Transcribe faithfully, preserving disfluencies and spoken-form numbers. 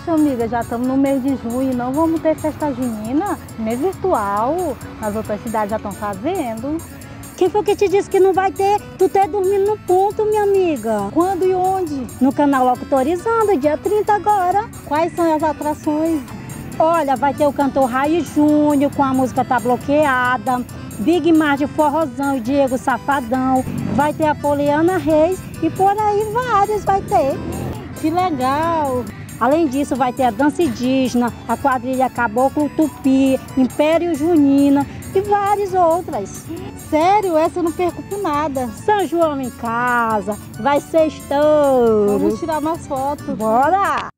Poxa, amiga, já estamos no mês de junho e não vamos ter festa junina? Mês virtual, as outras cidades já estão fazendo. Quem foi que te disse que não vai ter? Tu tá dormindo no ponto, minha amiga. Quando e onde? No canal Locutorizando, dia trinta agora. Quais são as atrações? Olha, vai ter o cantor Raí Júnior com a música Tá Bloqueada, Big Mar de Forrozão e Diego Safadão, vai ter a Poliana Reis e por aí vários vai ter. Que legal! Além disso, vai ter a dança indígena, a quadrilha Caboclo Tupi, Império Junina e várias outras. Sério? Essa eu não perco por nada. São João em casa, vai ser estouro. Vamos tirar umas fotos. Bora!